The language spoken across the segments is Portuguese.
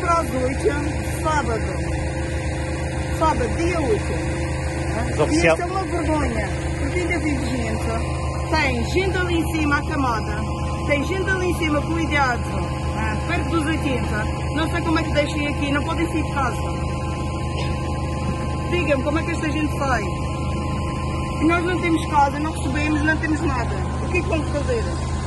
para as 8, sábado, dia 8. E isto é uma vergonha, porque ainda vive gente. Tem gente ali em cima acamada, tem gente ali em cima com idade, perto dos 80. Não sei como é que deixem aqui, não podem sair de casa. Digam-me como é que esta gente faz. E nós não temos casa, não recebemos, não temos nada. O que é que vamos fazer?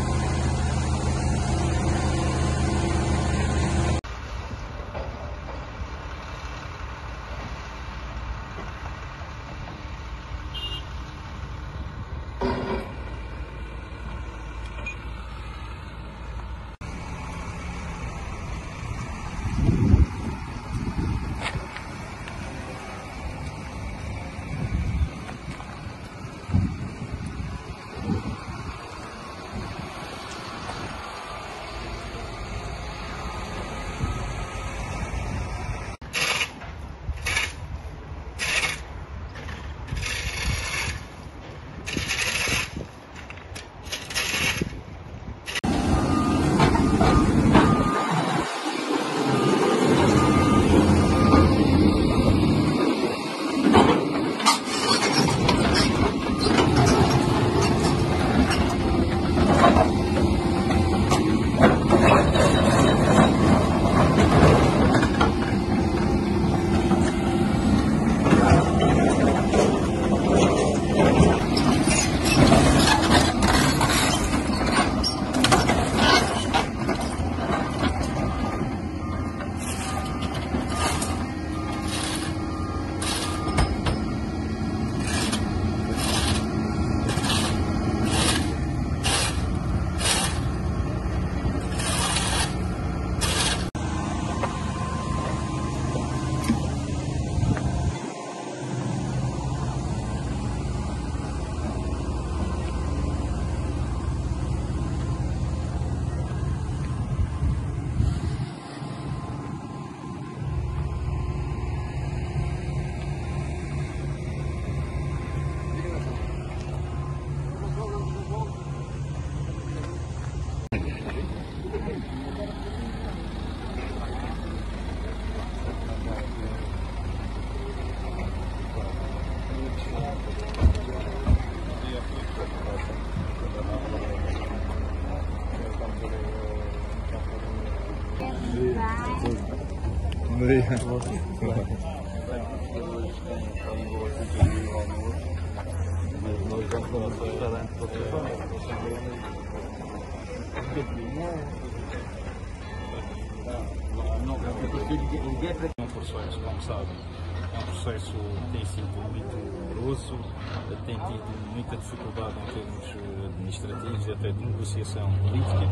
É um processo, como sabem, é um processo que tem sido muito moroso, tem tido muita dificuldade em termos administrativos e até de negociação política.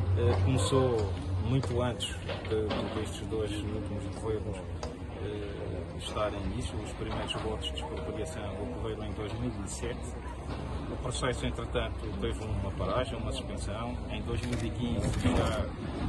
Começou muito antes destes dois últimos governos estarem nisso. Os primeiros votos de expropriação ocorreram em 2007. O processo, entretanto, teve uma paragem, uma suspensão. Em 2015 já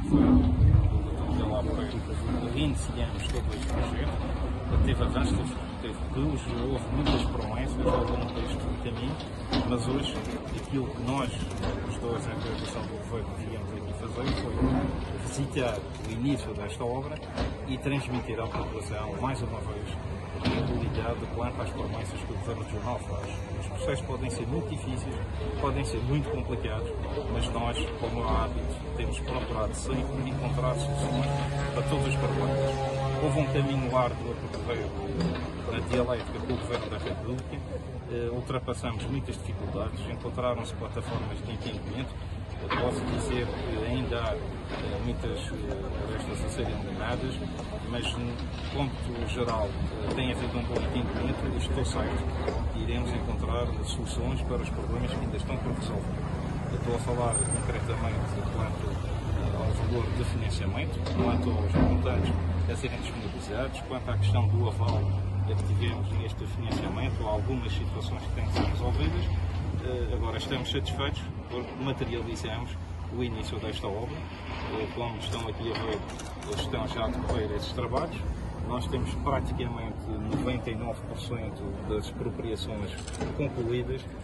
reiniciamos todo este projeto. Teve avanços, teve cruz, houve muitas promessas ao longo deste caminho, mas hoje aquilo que nós, os dois em realização do governo, viemos aqui fazer foi visitar o início desta obra e transmitir à população, mais uma vez, a realidade quanto às promessas que o Governo Regional faz. Os processos podem ser muito difíceis, podem ser muito complicados, mas nós, como é hábito, temos procurado sempre encontrar soluções para todos os problemas. Houve um caminho árduo a percorrer na dialética com o Governo da República, ultrapassamos muitas dificuldades, encontraram-se plataformas de entendimento. Posso dizer que ainda há muitas arestas a serem eliminadas, mas no ponto geral tem havido um bom entendimento e estou certo que iremos encontrar soluções para os problemas que ainda estão por resolver. Eu estou a falar concretamente quanto ao valor de financiamento, quanto aos montantes a serem disponibilizados, quanto à questão do aval que tivemos neste financiamento, há algumas situações que têm que ser resolvidas. Agora estamos satisfeitos porque materializamos o início desta obra. Como estão aqui a ver, estão já a decorrer esses trabalhos. Nós temos praticamente 99% das expropriações concluídas.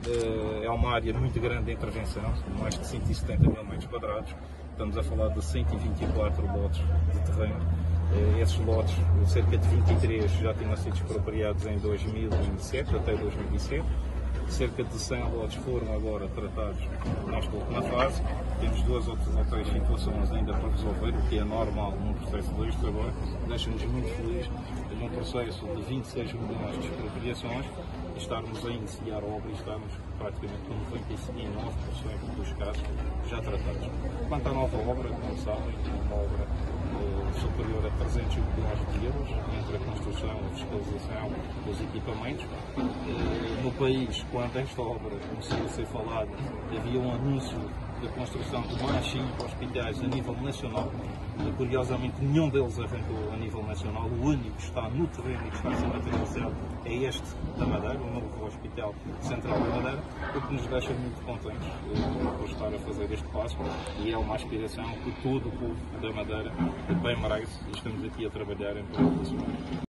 É uma área muito grande de intervenção, mais de 170 mil metros quadrados. Estamos a falar de 124 lotes de terreno. Esses lotes, cerca de 23 já tinham sido expropriados em 2007, até 2007. Cerca de 100 lotes foram agora tratados nesta última fase. Temos duas ou três situações ainda para resolver, o que é normal num processo deste agora. Deixa-nos muito felizes num processo de 26 milhões de expropriações e estarmos a iniciar a obra e estarmos praticamente com 99% dos casos já tratados. Quanto à nova obra, como sabem, é uma obra superior a 300 milhões de euros, entre a construção, a fiscalização, os equipamentos. No país, quando esta obra começou a ser falada, havia um anúncio da construção de mais 5 hospitais a nível nacional. Curiosamente, nenhum deles arrancou a nível nacional. O único que está no terreno e que está a ser materializado é este da Madeira, o novo Hospital Central da Madeira, o que nos deixa muito contentes por estar a fazer este passo, e é uma aspiração que todo o povo da Madeira bem merece, e estamos aqui a trabalhar em prol disso.